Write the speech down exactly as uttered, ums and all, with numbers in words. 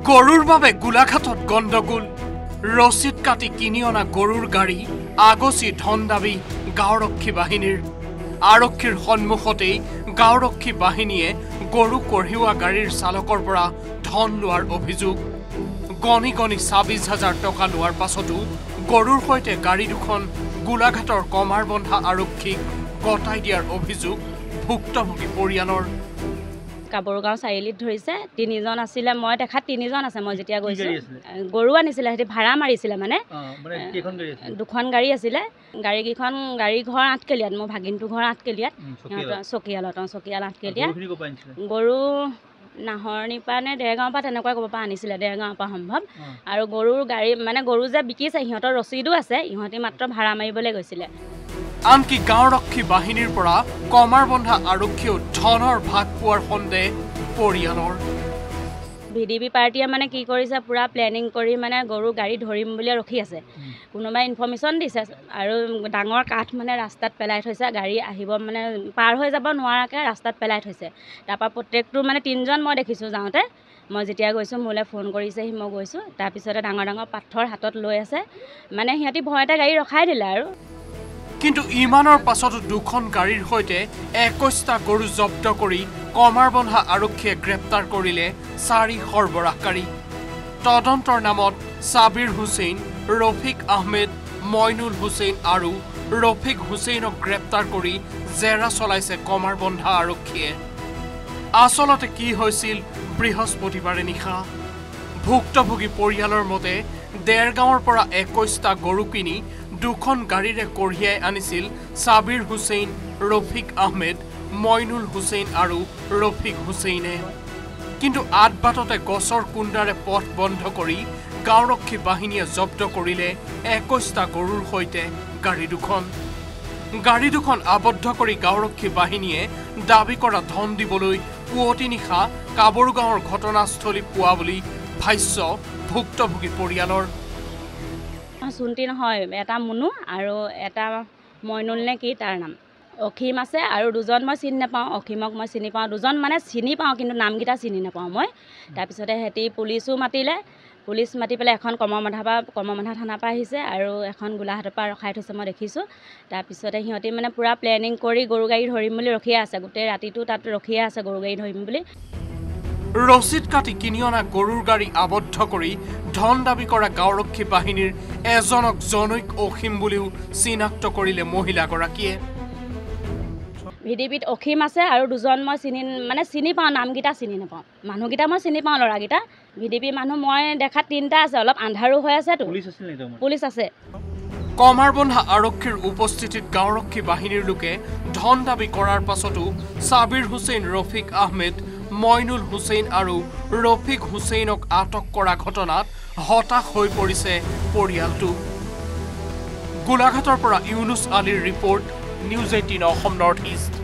গৰুৰ বাবে গোলাঘাটত গণ্ডগোল ৰচিদ কাটি কিনি অনা গৰুৰ গাড়ী আগচি ধন দাবী গাঁওৰক্ষী বাহিনীৰ আৰক্ষীৰ সন্মুখতেই গাঁওৰক্ষী বাহিনীয়ে গৰু কঢ়িওৱা গাড়ীৰ চালকৰ পৰা ধন লোৱাৰ অভিযোগ গণি গণি ছাব্বিছ হাজাৰ টকা লোৱাৰ পাছতো গৰুৰ সৈতে গাড়ী দুখন গোলাঘাটৰ কমাৰবন্ধা আৰক্ষীক গতাই দিয়াৰ অভিযোগ ভুক্তভোগী পৰিয়ালৰ কাবৰগাঁও চাৰিআলিত ধৰিছে তিনিজন আছিলে মই দেখাত তিনিজন আছে মই যেতিয়া গৈছো গৰু আনিছিলে হেতি ভাড়া মাৰিছিলে মানে দুখন গাড়ী আছিলে গাড়ী কিখন গাড়ী ঘৰ আঠকেলিয়াত মোৰ ভাগিনটো ঘৰ আঠকেলিয়াত চকিয়ালত চকিয়াল আঠকেলিয়াত গৰু নাহৰণি পৰা নে দেৰগাঁৱৰ পৰা তেনেকুৱা ক'ব পৰা আনিছিলে দেৰগাঁৱৰ পৰা সম্ভৱ আৰু গৰুৰ গাড়ী মানে গৰু যে বিকিছে সিহঁতৰ ৰচিদো আছে ইহঁতি মাত্ৰ ভাড়া মাৰিবলৈ গৈছিলে আনকি গাঁওৰক্ষী বাহিনীৰ পৰা কমাৰবন্ধা আৰক্ষীও ধনৰ ভাগ পোৱাৰ সন্দেহ পৰিয়ালৰ ভিডিপি পাৰ্টিয়ে মানে কি কৰিছে পুৰা প্লেনিং কৰি মানে গৰু গাড়ী ধৰিম বুলি ৰখি আছে কোনোবাই ইনফৰমেশ্যন দিছে আৰু ডাঙৰ কাঠ মানে ৰাস্তাত পেলাই থৈছে গাড়ী আহিব মানে পাৰ হৈ যাব নোৱাৰাকৈ ৰাস্তাত পেলাই থৈছে তাৰপৰা প্ৰত্যেকটো মানে তিনিজন মই দেখিছোঁ যাওঁতে মই যেতিয়া গৈছোঁ মোলৈ ফোন কৰিছেহি মই গৈছোঁ তাৰপিছতে ডাঙৰ ডাঙৰ পাথৰ হাতত লৈ আছে মানে সিহঁতি ভয়তে গাড়ী ৰখাই দিলে আৰু কিন্তু ইমানৰ পাছতো দুখন গাড়ীৰ সৈতে একৈশটা গৰু জব্দ কৰি কমাৰবন্ধা আৰক্ষীয়ে গ্ৰেপ্তাৰ কৰিলে চাৰি সৰবৰাহকাৰী তদন্তৰ নামত সাবিৰ হুছেইন ৰফিক আহমেদ মইনুল হুছেইন আৰু ৰফিক হুছেইনক গ্ৰেপ্তাৰ কৰি জেৰা চলাইছে কমাৰবন্ধা আৰক্ষীয়ে আচলতে কি হৈছিল বৃহস্পতিবাৰে নিশা ভুক্তভোগী পৰিয়ালৰ মতে দেৰগাঁৱৰ পৰা একৈশটা গৰু কিনি দুখন গাড়ীৰে কঢ়িয়াই আনিছিল সাবিৰ হুছেইন ৰফিক আহমেদ মইনুল হুছেইন আৰু ৰফিক হুছেইনে কিন্তু আদবাটতে গছৰ কুণ্ডাৰে পথ বন্ধ কৰি গাঁওৰক্ষী বাহিনীয়ে জব্দ কৰিলে একৈশটা গৰুৰ সৈতে গাড়ী দুখন গাড়ী দুখন আবদ্ধ কৰি গাঁওৰক্ষী বাহিনীয়ে দাবী কৰা ধন দিবলৈ পুৱতি নিশা কাবৰগাঁৱৰ ঘটনাস্থলী পোৱা বুলি ভাষ্য ভুক্তভোগী পৰিয়ালৰ চুন্তি নহয় এটা মুনু আৰু এটা মইনুল নে কি তাৰ নাম অসীম আছে আৰু দুজন মই চিনি নাপাওঁ অসীমক মই চিনি পাওঁ দুজন মানে চিনি পাওঁ কিন্তু নামকেইটা চিনি নাপাওঁ মই তাৰপিছতে সিহঁতি পুলিচো মাতিলে পুলিচ মাতি পেলাই এখন কমৰবন্ধা পৰা কমৰবন্ধা থানাৰ পৰা আহিছে আৰু এখন গোলাঘাটৰ পৰা ৰখাই থৈছে মই দেখিছোঁ তাৰপিছতে সিহঁতি মানে পূৰা প্লেনিং কৰি গৰু গাড়ী ধৰিম বুলি ৰখিয়ে আছে গোটেই ৰাতিটো তাত ৰখিয়ে আছে গৰু গাড়ী ধৰিম বুলি ৰচিদ কাটি কিনি অনা গৰুৰ গাড়ী আবদ্ধ কৰি ধন দাবী কৰা গাঁওৰক্ষী বাহিনীৰ এজনক জনৈক অসীম বুলিও চিনাক্ত কৰিলে মহিলাগৰাকীয়ে ভিডিপিত অসীম আছে আৰু দুজন মই চিনি মানে চিনি পাওঁ নামকেইটা চিনি নাপাওঁ মানুহকেইটা মই চিনি পাওঁ ল'ৰাকেইটা ভিডিপি মানুহ মই দেখাত তিনিটা আছে অলপ আন্ধাৰো হৈ আছেতো পুলিচ আছে কমাৰবন্ধা আৰক্ষীৰ উপস্থিতিত গাঁওৰক্ষী বাহিনীৰ লোকে ধন দাবী কৰাৰ পাছতো সাবিৰ হুছেইন ৰফিক আহমেদ মইনুল হুছেইন আৰু ৰফিক হুছেইনক আটক কৰা ঘটনাত হতাশ হৈ পৰিছে পৰিয়ালটো গোলাঘাটৰ পৰা ইউনুছ আলীৰ report news eighteen Assam North east